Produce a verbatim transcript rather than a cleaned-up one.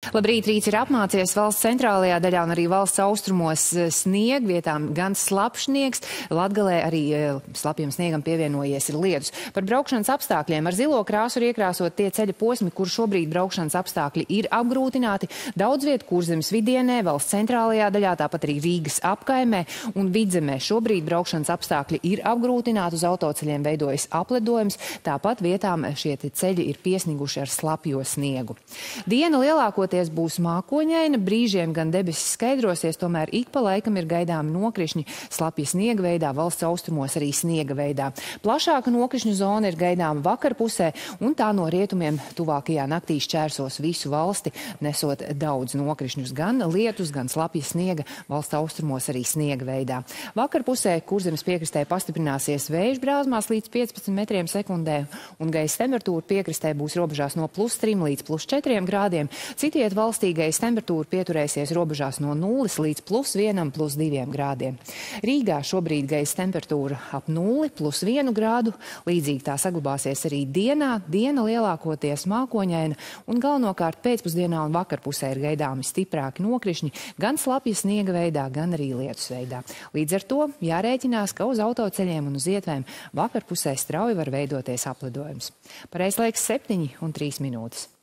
Labrīt, rīts ir apmācies valsts centrālajā daļā un arī valsts austrumos snieg, vietām gan slapšniegs, Latgalē arī slapjam sniegam pievienojies ir lietus. Par braukšanas apstākļiem ar zilo krāsu ir iekrāsot tie ceļa posmi, kur šobrīd braukšanas apstākļi ir apgrūtināti. Daudz vietu Kurzemes vidienē, valsts centrālajā daļā, tāpat arī Rīgas apkaimē un Vidzemē. Šobrīd braukšanas apstākļi ir apgrūtināti, uz autoceļiem veidojas apledojums, tāpat vietām šie ceļi ir piesniguši ar slapjo sniegu. Diena lielākoties būs mākoņaina, brīžiem gan debesis skaidrosies, tomēr ik pa laikam ir gaidāmi nokrišņi slapja sniega veidā, valsts austrumos arī sniega veidā. Plašāka nokrišņu zona ir gaidāma vakarpusē, un tā no rietumiem tuvākajā naktī šķērsos visu valsti, nesot daudz nokrišņus, gan lietus, gan slapja sniega, valsts austrumos arī sniega veidā. Vakarpusē Kurzemes piekrastē pastiprināsies vējš brāzmās līdz piecpadsmit metriem sekundē, un gaisa temperatūra piekrastē būs robežās no plus trim līdz plus četriem grādiem. Citiet valstī gaisa temperatūra pieturēsies robežās no nulles līdz plus vienam, plus diviem grādiem. Rīgā šobrīd gaisa temperatūra ap nulli, plus vienu grādu. Līdzīgi tā saglabāsies arī dienā. Diena lielākoties mākoņaina un galvenokārt pēcpusdienā un vakarpusē ir gaidāmi stiprāki nokrišņi, gan slapja sniega veidā, gan arī lietus veidā. Līdz ar to jārēķinās, ka uz autoceļiem un uz ietvēm vakarpusē strauji var veidoties apledojums. Pareizais laiks septiņi un trīs minūtes.